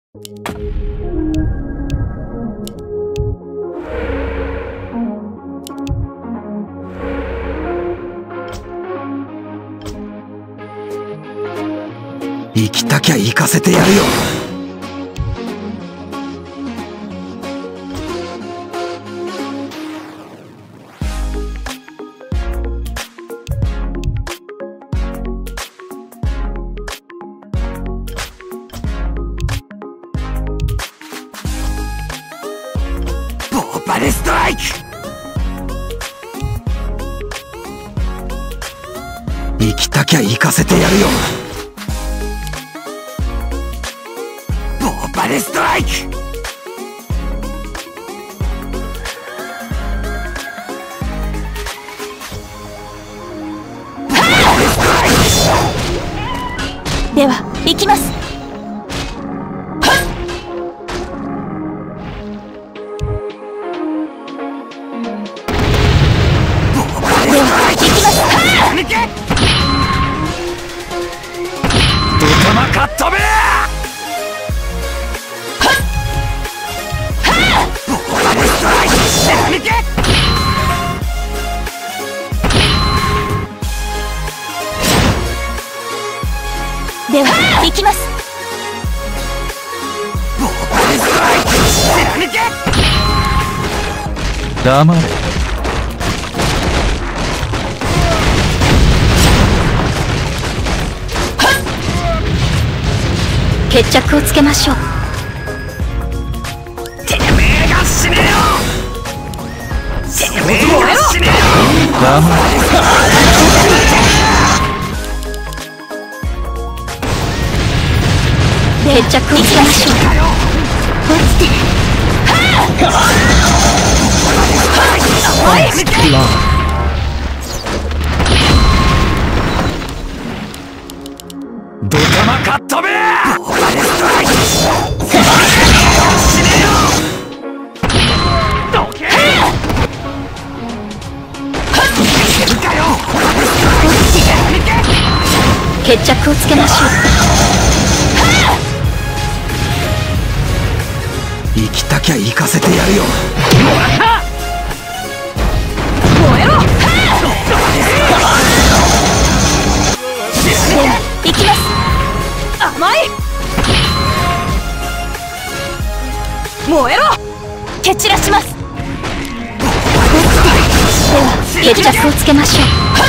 生きたきゃ行かせてやるよ。ボーバルストライク。生きたきゃ行かせてやるよ。バルストライク。 では行きます。では行きます。 ドタマカットベア。 では行きます。 黙れ。 決着をつけましょう。 てめえが死ねよ。てめえが死ねよ。黙れ。 決着をつけましょう。落ちて。 ドタマカットベア。どけ。 決着をつけましょう。 生きたきゃ行かせてやるよ。 燃えろ。では行きます。甘い。燃えろ。蹴散らします。では決着をつけましょう。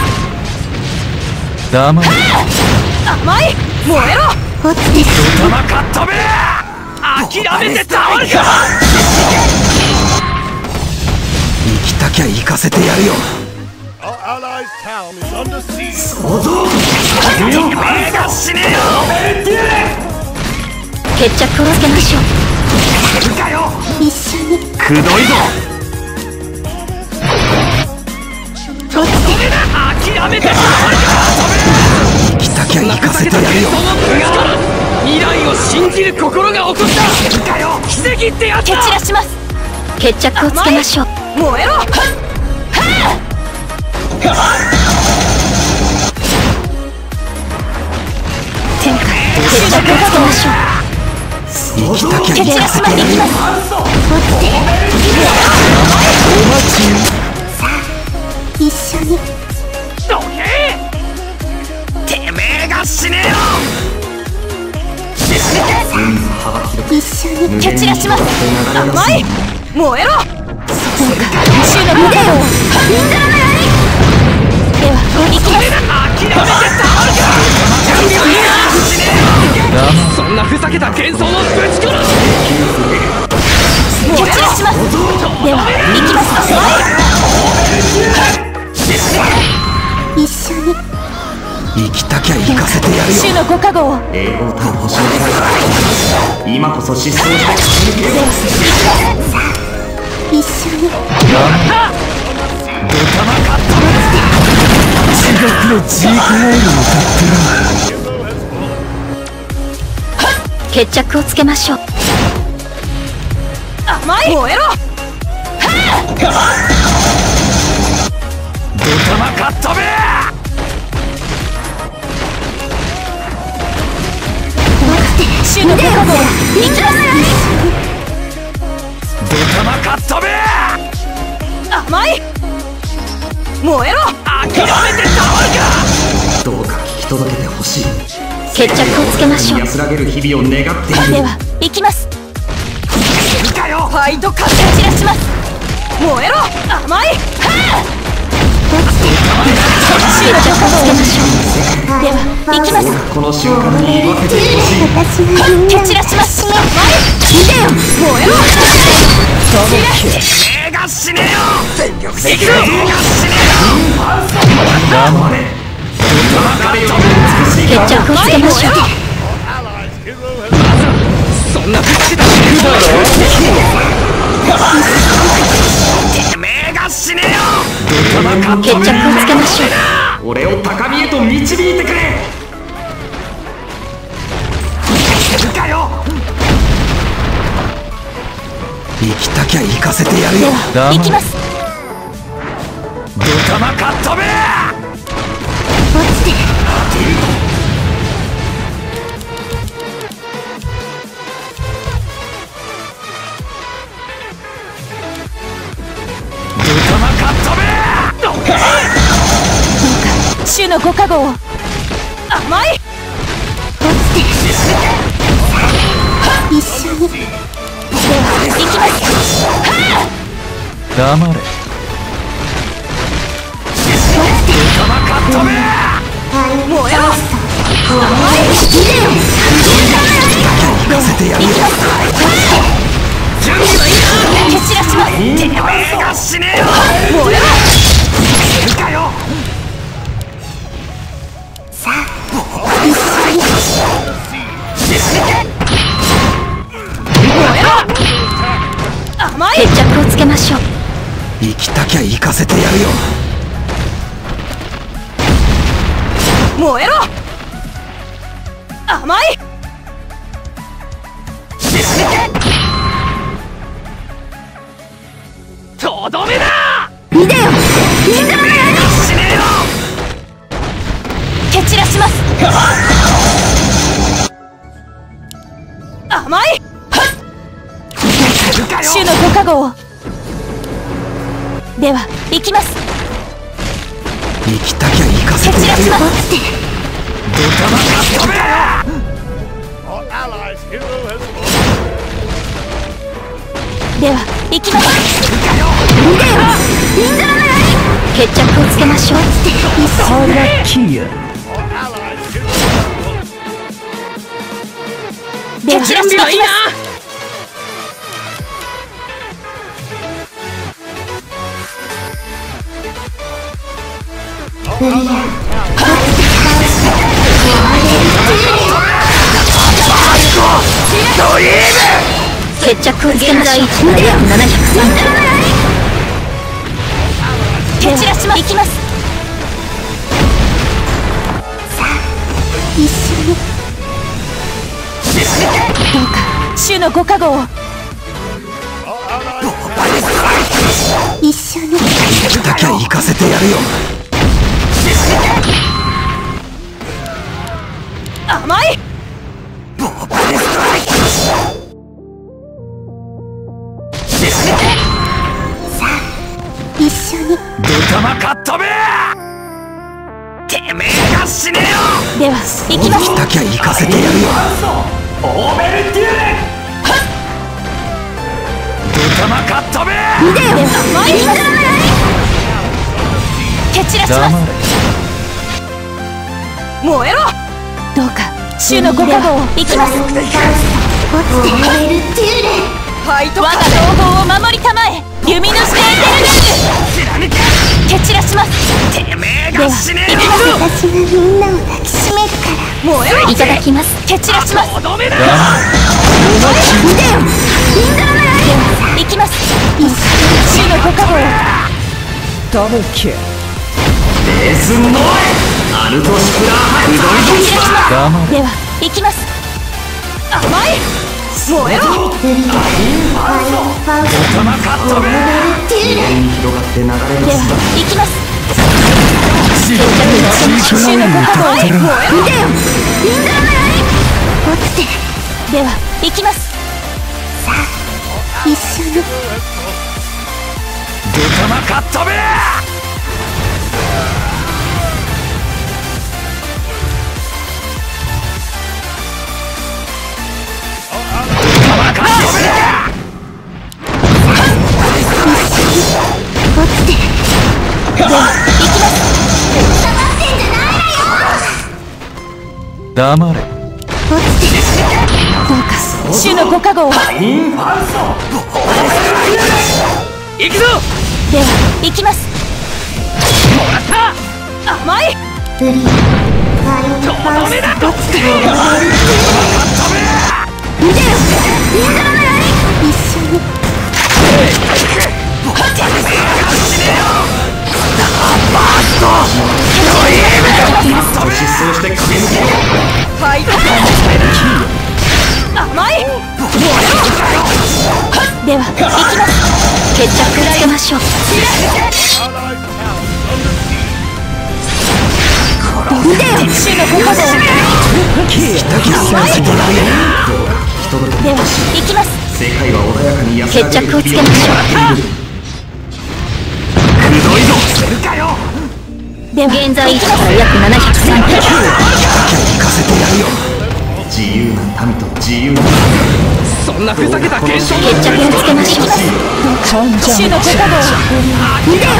黙れ。 甘い。燃えろ。落ちて。 ドタマカットベア。諦めてたまるか。生きたきゃ行かせてやるよ。そうぞ。てめえが死ねよ。 決着をつけましょう。一緒にくどいぞ。 落ちて。 諦めてたまるか。生きたきゃ行かせてやるよ。未来を信じる心が起こった奇跡ってやつだ。 蹴散らします。決着をつけましょう。燃えろ。天下決着をつけましょう。 生きたきゃ蹴散らします。行きます。落ちて。 お待ち。 さあ一緒にどけ。てめえが死ねよ。 一緒に蹴散らします。甘い。燃えろ。天下衆の無駄をみんなのやり。では行きます。 諦めてたまるか。そんなふざけた幻想をぶち殺す。 蹴散らします。では行きます。一緒に生きたきゃ行かせてやるよ。 衆のご加護を。 栄光と星の世界、今こそ失踪して駆け抜けよう。 一緒にドタマカットベア。地獄のジークナイルを歌ってる。 決着をつけましょう。甘い。燃えろ。 ドタマカットベア。 死衆のご加護を行きます。 ドタマカットベ甘い。燃えろ。 諦めてたまるか。 どうか聞き届けてほしい。 決着をつけましょう。 安らげる日々を願っている。 では行きます。 いかよ。 ファイト勝手散らします。燃えろ。甘い。はあ。決着をつけましょう。では行きます。 この瞬間に言わせてほしい。 蹴散らします。甘い。見てよ。燃えろ。 目が死ねよ。全力で行くぞ。目が死ねよ。 黙れ。 決着をつけましょう。 そんな口だてめえが死ねよ。 決着をつけましょう。 俺を高みへと導いてくれ。 いかよ。 生きたきゃ行かせてやるでよ。 は行きます。 ドタマカットベ落ちて。 ドタマカットベどうか主のご加護を。甘い。落ちて。一緒に。では行きます。はあ。 黙れ。 ドタマカットベ燃えろ。甘い。 行かせてやるよ。 準備はいいな。 蹴散らします。 てめえが死ねよ。 燃えろ。 いかよ。 燃えろ。甘い。決着をつけましょう。 生きたきゃ行かせてやるよ。 燃えろ。甘い。 とどめだ。 見てよ。 死ねよ。 蹴散らします。甘い。主のご加護を。では行きます。 生きたきゃ行かせてやるよ。 蹴散らします。 ドタマカットベでは行きます。見てよ。インドラの槍。決着をつけましょう。 そりゃキーや。 では準備はいいな。 決着をつけましょう。703蹴散らします。行きます。一緒に。どうか主のご加護を。一緒に。 生きたきゃ行かせてやるよ。 甘い。一緒に。 ドタマカットベてめえが死ねよ。 では行きます。 生きたきゃ行かせてやるよ。 オーベルテューレ。ドタマカットベ見てよ。甘い。蹴散らします。燃えろ。どうか主のご加護を。行きます。落ちて。ファイト。我が同胞を守りたまえ。弓のステーテルゲーム。蹴散らします。 てめえが死ねよ。 私がみんなを抱きしめるから。燃えろ。いただきます。蹴散らします。 とどめだ。 見てよ。インドラの槍。では行きます。主のご加護を。 ダブルキル。 レースノイアルトシクラーウドイ蹴散らします。 黙れ。 では行きます。甘い。燃えろ。 ドタマカットベに広がって流れではます行きます。主のご加護を。燃えろ。見てよ。インドラの槍。落ちて。 では行きます。さあ一緒に。 豚まかっ飛べ。 落ちて。では行きます。 黙れ。 落ちて。どうか主のご加護を。 行くぞ。 では行きます。 もらった。 甘い。 とどめだ。 落ちて。見てよ。インドラの槍。一緒に。 疾走して駆け抜けよう。 ファイト。 甘い。では行きます。決着つけましょう。見てよ。主のご加護を。では行きます。 世界は穏やかに安ら決着をつけましょう。 くどいぞ。するかよ。 では現在位置から約703キロ。 行かせてやるよ。 自由な民と自由なそんなふざけた検証の決着をつけましょう。主のご加護を。見てよ。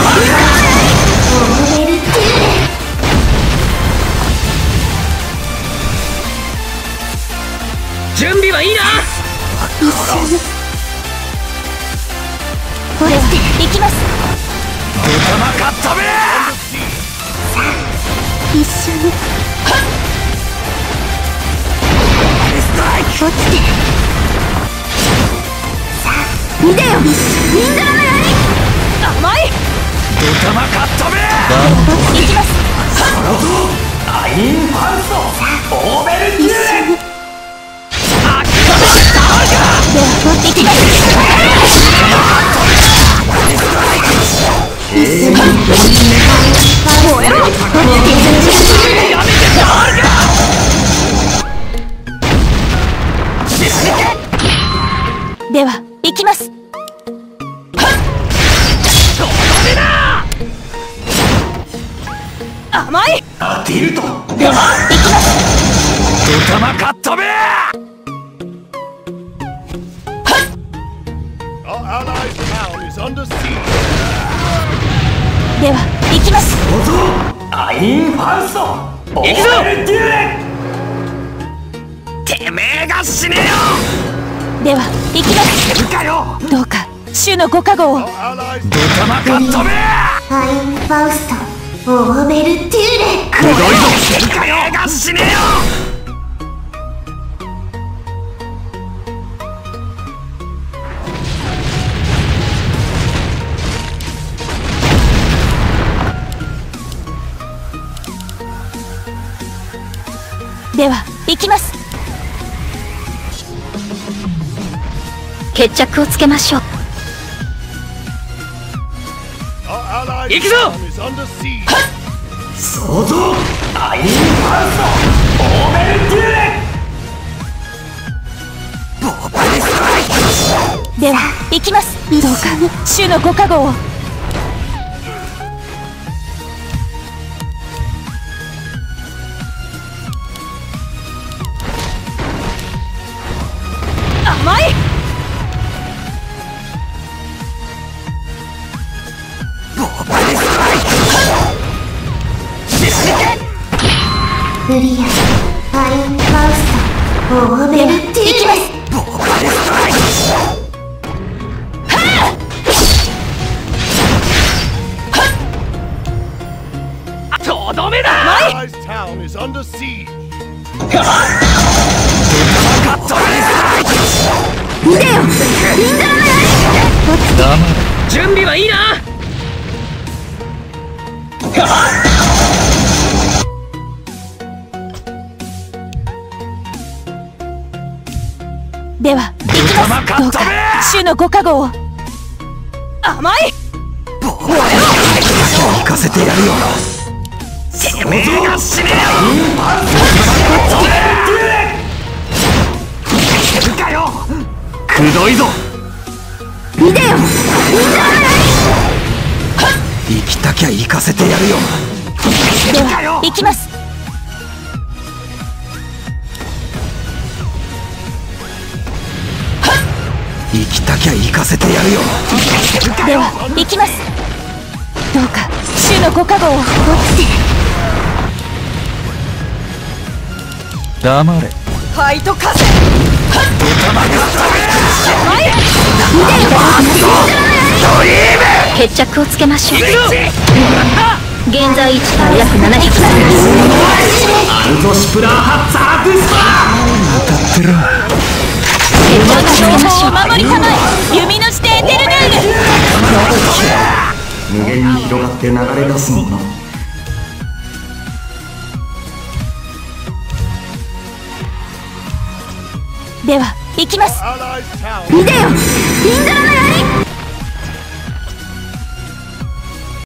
準備はいいな。 一緒に。では行きます。 豚まかっ飛べ。 一緒に。落ちて。さあ見てよ。インドラの槍。甘い。 豚まかっ飛べ。 行きます。 アインファンソオーベルティーレ。 では行きます。燃えろ。では行きます。甘い。 当てると。 では行きます。 豚まかっ飛べ。 では行きます。 アインファンソオーベルティーレ。 てめえが死ねよ。 では行きます。 するかよ。 どうか主のご加護を。 豚まかっ飛べ。 アインファウストオーベルティーレ。 くどいぞ。するかよ。が死ねよ。 では行きます。決着をつけましょう。 行くぞ。 想像アインファンソオーベルティーレ。 では行きます。どうか主のご加護を。甘い。クリアアインファウストオーベルティーレ。行きます。 とどめだ。 見てよ。インドラの槍。 準備はいいな。 では行きます。どうか主のご加護を。甘い。 行かせてやるよ。 てめえが死ねよ。 かよ。くどいぞ。 見てよ、インザラの槍。 生きたきゃ行かせてやるよ。 では行きます。 生きたきゃ行かせてやるよ。 では行きます。どうか主のご加護を。 黙れ。 ファイト風。 決着をつけましょう。現在1対約7匹。 アルトシプラーハッツァーブスタ歌ってる。 決着をつけましょう。守りたまえ、弓のしてエテルヌール。 無限に広がって流れ出すもの。 では行きます。見てよ、インザラの槍。